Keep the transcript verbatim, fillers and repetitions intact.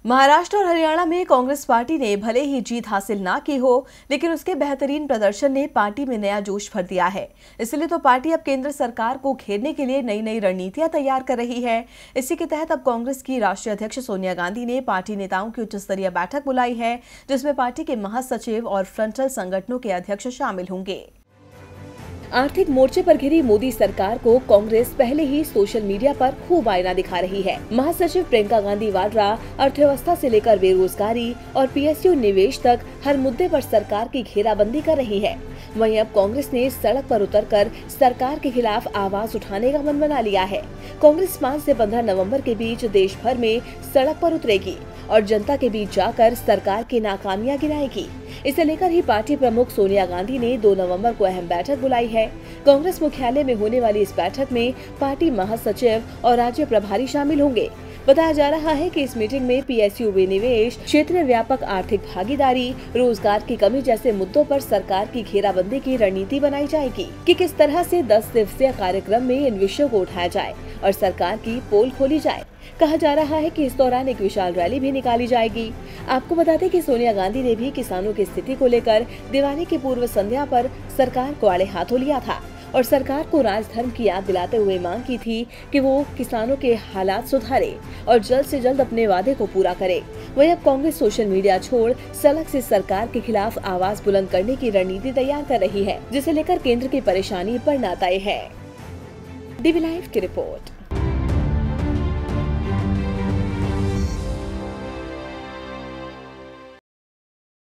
महाराष्ट्र और हरियाणा में कांग्रेस पार्टी ने भले ही जीत हासिल ना की हो, लेकिन उसके बेहतरीन प्रदर्शन ने पार्टी में नया जोश भर दिया है। इसलिए तो पार्टी अब केंद्र सरकार को घेरने के लिए नई नई रणनीतियां तैयार कर रही है। इसी के तहत अब कांग्रेस की राष्ट्रीय अध्यक्ष सोनिया गांधी ने पार्टी नेताओं की उच्च स्तरीय बैठक बुलाई है, जिसमें पार्टी के महासचिव और फ्रंटल संगठनों के अध्यक्ष शामिल होंगे। आर्थिक मोर्चे पर घिरी मोदी सरकार को कांग्रेस पहले ही सोशल मीडिया पर खूब आईना दिखा रही है। महासचिव प्रियंका गांधी वाड्रा अर्थव्यवस्था से लेकर बेरोजगारी और पीएसयू निवेश तक हर मुद्दे पर सरकार की घेराबंदी कर रही है। वहीं अब कांग्रेस ने सड़क पर उतरकर सरकार के खिलाफ आवाज उठाने का मन बना लिया है। कांग्रेस पाँच से पंद्रह नवंबर के बीच देश भर में सड़क पर उतरेगी और जनता के बीच जाकर सरकार की नाकामियां गिनाएगी। इसे लेकर ही पार्टी प्रमुख सोनिया गांधी ने दो नवंबर को अहम बैठक बुलाई है। कांग्रेस मुख्यालय में होने वाली इस बैठक में पार्टी महासचिव और राज्य प्रभारी शामिल होंगे। बताया जा रहा है कि इस मीटिंग में पीएसयू विनिवेश, क्षेत्र व्यापक आर्थिक भागीदारी, रोजगार की कमी जैसे मुद्दों पर सरकार की घेराबंदी की रणनीति बनाई जाएगी कि किस तरह से दस दिवसीय कार्यक्रम में इन विषयों को उठाया जाए और सरकार की पोल खोली जाए। कहा जा रहा है कि इस दौरान एक विशाल रैली भी निकाली जाएगी। आपको बता दें कि सोनिया गांधी ने भी किसानों की स्थिति को लेकर दिवाली की पूर्व संध्या पर सरकार को आड़े हाथों लिया था और सरकार को राजधर्म की याद दिलाते हुए मांग की थी कि वो किसानों के हालात सुधारे और जल्द से जल्द अपने वादे को पूरा करे। वहीं अब कांग्रेस सोशल मीडिया छोड़ सड़क से सरकार के खिलाफ आवाज बुलंद करने की रणनीति तैयार कर रही है, जिसे लेकर केंद्र की परेशानी बढ़ना तय है। डीवी लाइव की रिपोर्ट।